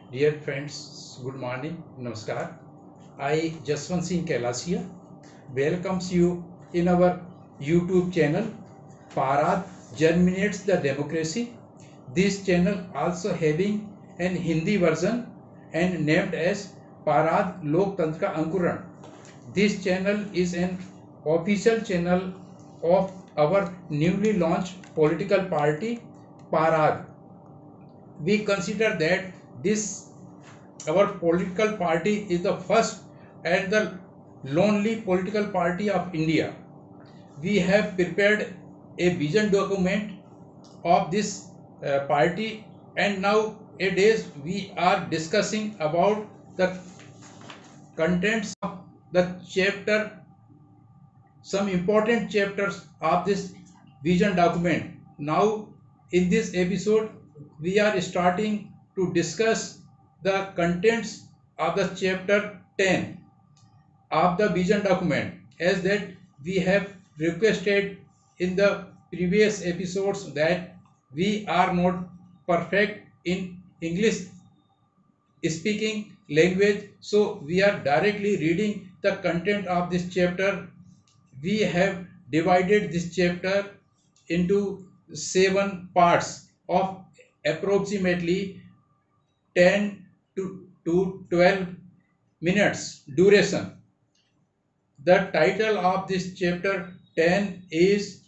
Dear friends, good morning, Namaskar. I, Jaswant Singh Kailasia, welcomes you in our YouTube channel, Parad Germinates the Democracy. This channel also having an Hindi version and named as Parad Loktantra Ka Ankuran. This channel is an official channel of our newly launched political party, Parad. We consider that this our political party is the first and the lonely political party of India. We have prepared a vision document of this party, and nowadays we are discussing about the contents of the chapter, some important chapters of this vision document. Now in this episode we are starting to discuss the contents of the chapter 10 of the vision document, as that we have requested in the previous episodes that we are not perfect in English speaking language, so we are directly reading the content of this chapter. We have divided this chapter into 7 parts of approximately 10 to 12 minutes duration. The title of this chapter 10 is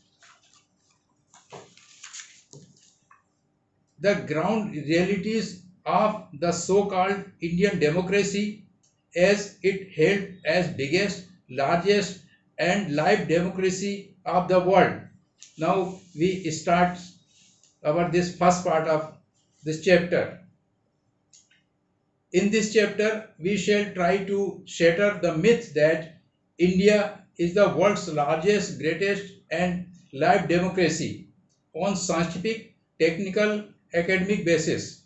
The Ground Realities of the So-Called Indian Democracy, as it held as biggest, largest and live democracy of the world. Now we start this first part of this chapter. In this chapter, we shall try to shatter the myth that India is the world's largest, greatest and live democracy on scientific, technical, academic basis.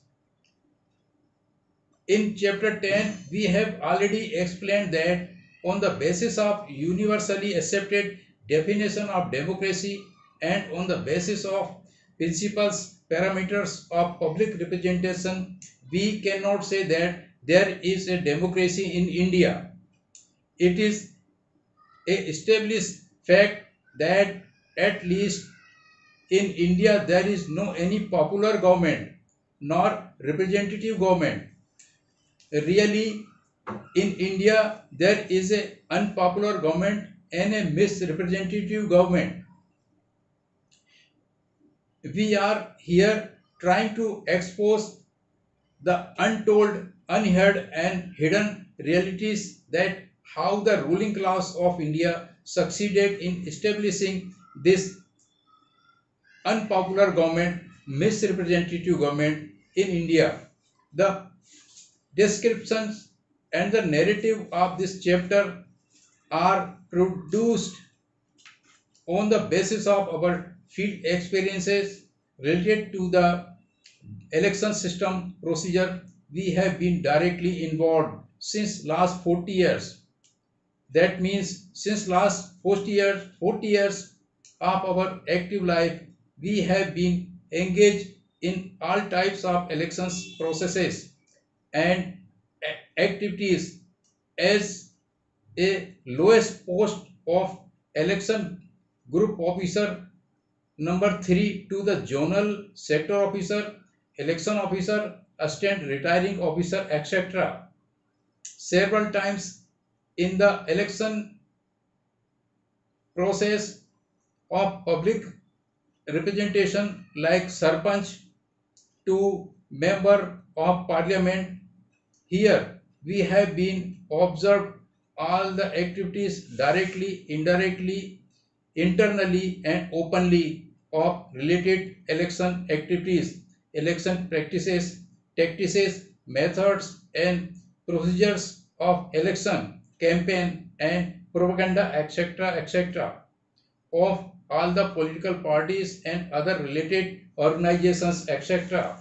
In chapter 10, we have already explained that on the basis of universally accepted definition of democracy and on the basis of principles, parameters of public representation, we cannot say that there is a democracy in India. It is a established fact that at least in India there is no any popular government nor representative government. Really, in India there is a unpopular government and a misrepresentative government. We are here trying to expose the untold, unheard and hidden realities that how the ruling class of India succeeded in establishing this unpopular government, misrepresentative government in India. The descriptions and the narrative of this chapter are produced on the basis of our field experiences related to the election system procedure. We have been directly involved since last 40 years. That means since last 40 years of our active life, we have been engaged in all types of elections processes and activities. As a lowest post of election group officer number 3 to the zonal sector officer, election officer, assistant retiring officer, etc. Several times in the election process of public representation like Sarpanch to member of parliament, here we have been observed all the activities directly, indirectly, internally and openly of related election activities, election practices, tactics, methods and procedures of election campaign and propaganda, etc., etc., of all the political parties and other related organizations, etc.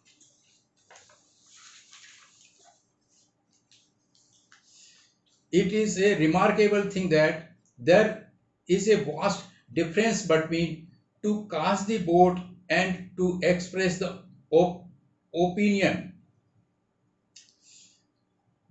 It is a remarkable thing that there is a vast difference between to cast the vote and to express the opinion.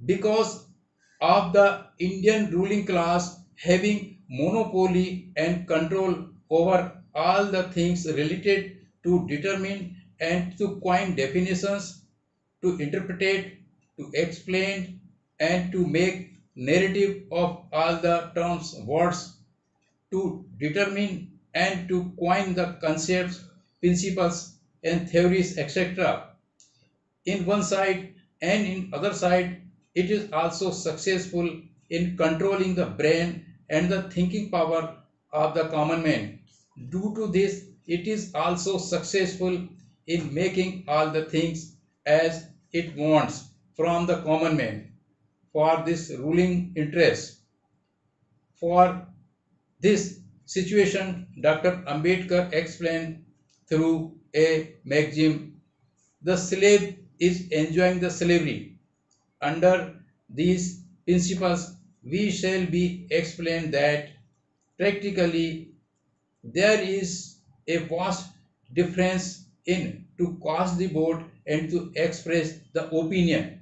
because of the Indian ruling class having monopoly and control over all the things related to determine and to coin definitions, to interpret, to explain, and to make narrative of all the terms, words, to determine and to coin the concepts, principles, and theories, etc. in one side, and in other side it is also successful in controlling the brain and the thinking power of the common man. Due to this, it is also successful in making all the things as it wants from the common man for this ruling interest. For this situation, Dr. Ambedkar explained through a maxim: the slave is enjoying the slavery. Under these principles, we shall be explained that practically there is a vast difference in to cast the vote and to express the opinion.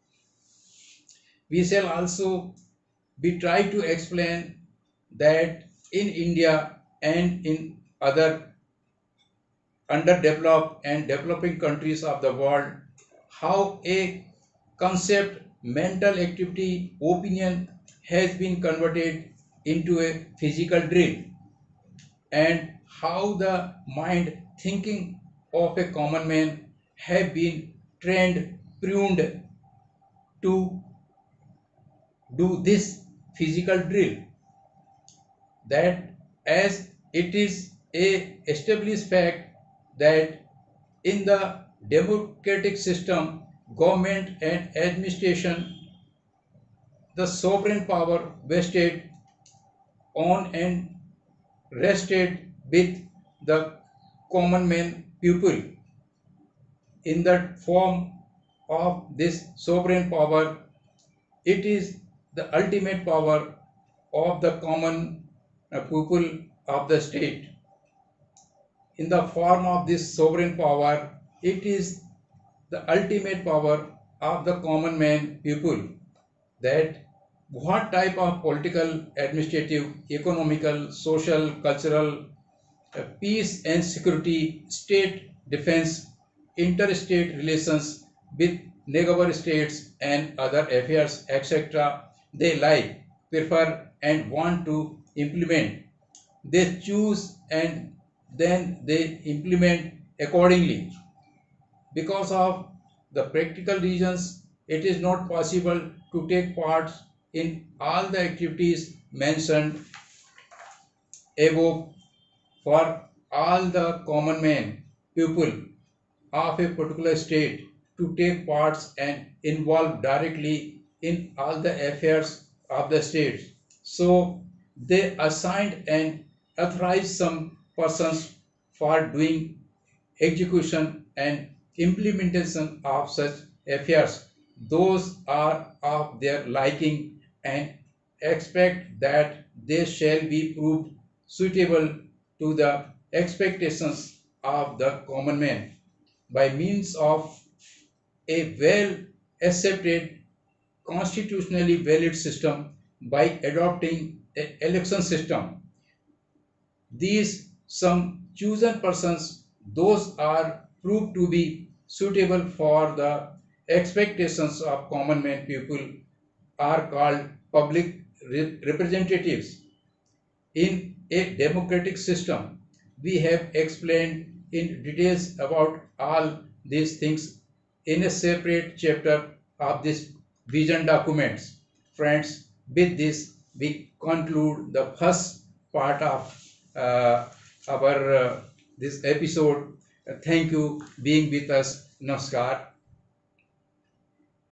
We shall also be try to explain that in India and in other underdeveloped and developing countries of the world, how a concept, mental activity, opinion has been converted into a physical drill, and how the mind thinking of a common man have been trained, pruned to do this physical drill. That as it is a established fact that in the democratic system, government and administration, the sovereign power vested on and rested with the common man people. In the form of this sovereign power, it is the ultimate power of the common people of the state. In the form of this sovereign power, it is the ultimate power of the common man people, that what type of political, administrative, economical, social, cultural, peace and security, state defense, interstate relations with neighbor states and other affairs, etc., they like, prefer, and want to implement. They choose and then they implement accordingly. Because of the practical reasons, it is not possible to take part in all the activities mentioned above for all the common men, people of a particular state to take parts and involve directly in all the affairs of the state. So they assigned and authorized some persons for doing execution and implementation of such affairs. Those are of their liking and expect that they shall be proved suitable to the expectations of the common man by means of a well accepted constitutionally valid system, by adopting an election system. These some chosen persons, those are proved to be suitable for the expectations of common man people, are called public representatives. In a democratic system, we have explained in details about all these things in a separate chapter of this vision documents. Friends, with this we conclude the first part of our this episode. Thank you being with us. Namaskar.